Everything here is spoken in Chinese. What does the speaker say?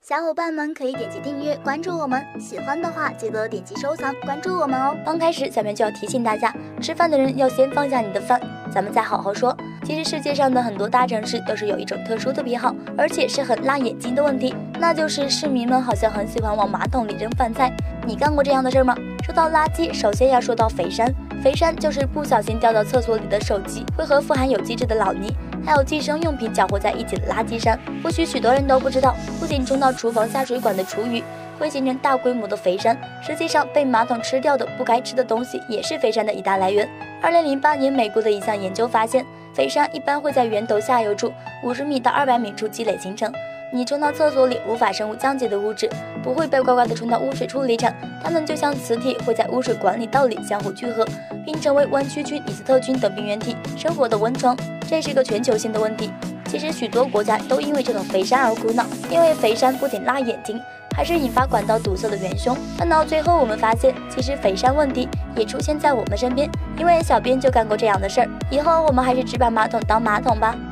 小伙伴们可以点击订阅关注我们，喜欢的话记得点击收藏关注我们哦。 刚开始下面就要提醒大家，吃饭的人要先放下你的饭，咱们再好好说。其实世界上的很多大城市都是有一种特殊的癖好，而且是很辣眼睛的问题，那就是市民们好像很喜欢往马桶里扔饭菜。你干过这样的事吗？说到垃圾，首先要说到肥山。肥山就是不小心掉到厕所里的手机，会和富含有机质的老泥还有计生用品搅和在一起的垃圾山。或许许多人都不知道，不仅冲到厨房下水管的厨余会形成大规模的肥山，实际上被马桶吃掉的不该吃的东西也是肥山的一大来源。2008年美国的一项研究发现，肥山一般会在源头下游处50米到200米处积累形成。你冲到厕所里无法生物降解的物质不会被乖乖地冲到污水处理厂，它们就像磁铁会在污水管理道里相互聚合，并成为弯曲菌、李斯特菌等病原体生活的温床。这是一个全球性的问题。其实许多国家都因为这种肥山而苦恼，因为肥山不仅辣眼睛，还是引发管道堵塞的元凶。但到最后我们发现，其实肥山问题也出现在我们身边，因为小编就干过这样的事儿。以后我们还是只把马桶当马桶吧。